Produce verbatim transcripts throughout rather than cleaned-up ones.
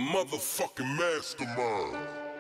motherfucking mastermind.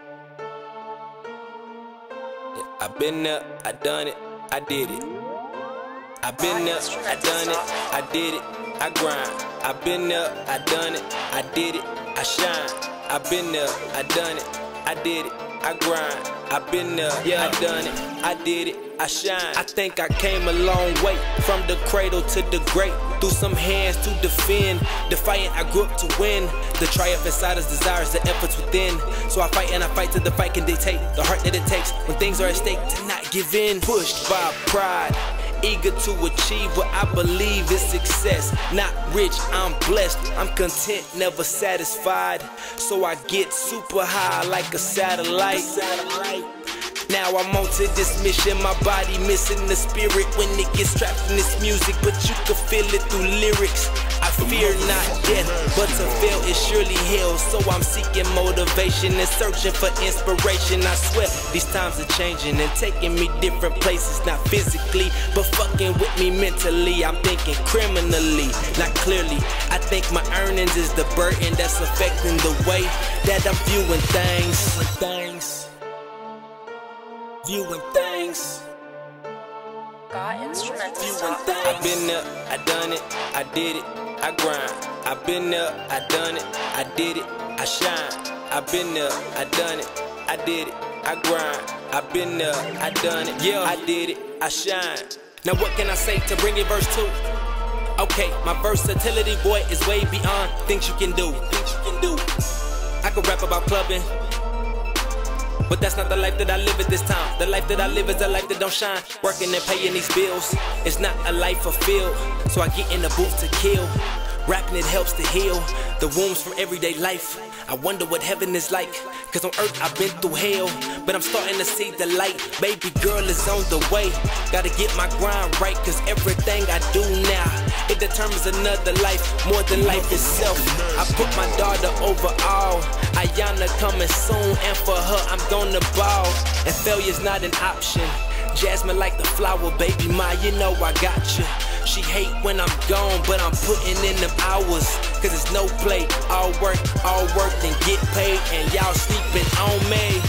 Yeah, I been there, I done it, I did it. I been there, I done it, I did it, I grind. I been there, I done it, I did it, I shine. I been there, I done it, I did it, I grind. I been there, yeah, I done it, I did it, I shine. I think I came a long way, from the cradle to the grave, through some hands to defend. Defiant, I grew up to win. The triumph inside us desires the efforts within. So I fight and I fight till the fight can dictate the heart that it takes when things are at stake to not give in. Pushed by pride, eager to achieve what I believe is success. Not rich, I'm blessed, I'm content, never satisfied. So I get super high like a satellite. Now I'm on to this mission, my body missing the spirit when it gets trapped in this music, but you can feel it through lyrics. I fear not death, but to fail is surely hell. So I'm seeking motivation and searching for inspiration. I swear these times are changing and taking me different places, not physically, but fucking with me mentally. I'm thinking criminally, not clearly. I think my earnings is the burden that's affecting the way that I'm viewing things. Things. Viewing things. Got instrumental Viewing things. I been there, I done it, I did it, I grind. I been there, I done it, I did it, I shine. I been there, I done it, I did it, I grind. I been there, I done it, yeah, I did it, I shine. Now what can I say to bring it verse two? Okay, my versatility, boy, is way beyond things you can do. Things you can do. I could rap about clubbing, but that's not the life that I live at this time. The life that I live is a life that don't shine. Working and paying these bills, it's not a life fulfilled. So I get in the booth to kill. Rapping, it helps to heal the wounds from everyday life. I wonder what heaven is like, cause on earth I've been through hell, but I'm starting to see the light. Baby girl is on the way. Gotta get my grind right, cause everything I do now, it determines another life, more than life itself. I put my daughter over all. Ayana coming soon, and for her I'm gonna ball. And failure's not an option. Jasmine like the flower, baby ma, you know I got you. She hate when I'm gone, but I'm putting in them hours, cause it's no play, all work, all work, then get paid, and y'all sleeping on me.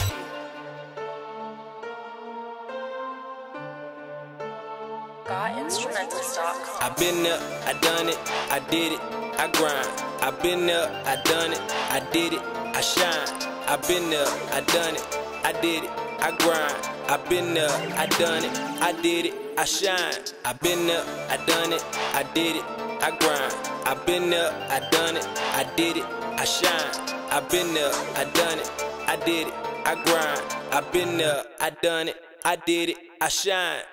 Got instrumentals dot com. I been there, I done it, I did it, I grind. I been there, I done it, I did it, I shine. I been there, I done it, I did it, I grind. I been there, I done it, I did it, I shine. I been there, I done it, I did it, I grind. I been there, I done it, I did it, I shine. I been there, I done it, I did it, I grind. I been there, I done it, I did it, I shine.